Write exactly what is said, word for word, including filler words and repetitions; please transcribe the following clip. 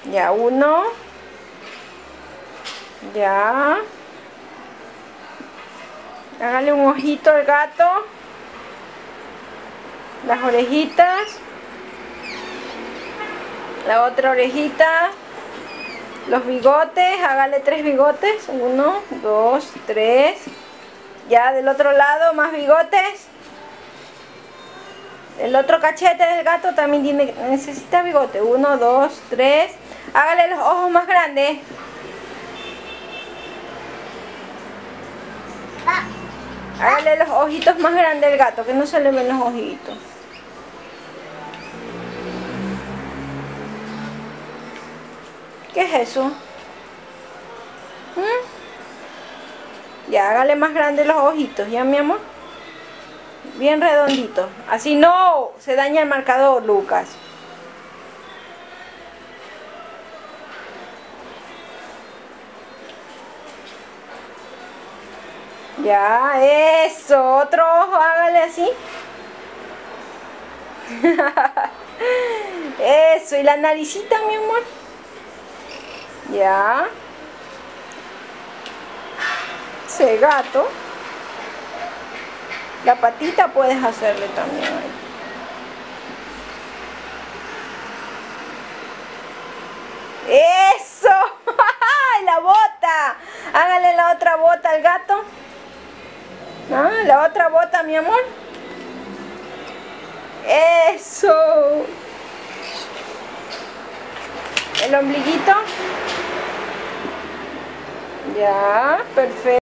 Ya, uno. Ya. Hágale un ojito al gato. Las orejitas. La otra orejita. Los bigotes. Hágale tres bigotes. Uno, dos, tres. Ya del otro lado más bigotes. El otro cachete del gato también tiene, necesita bigote. Uno, dos, tres. Hágale los ojos más grandes. Hágale los ojitos más grandes al gato, que no se le ven los ojitos. ¿Qué es eso? ¿Mm? Ya, hágale más grandes los ojitos, ¿ya, mi amor? Bien redondito. Así no, se daña el marcador, Lucas. Ya, eso. Otro ojo, hágale así. Eso, y la naricita, mi amor. Ya. Ese gato. La patita puedes hacerle también ahí. ¡Eso! ¡La bota! Hágale la otra bota al gato. ¿Ah? La otra bota, mi amor. ¡Eso! El ombliguito. Ya, perfecto.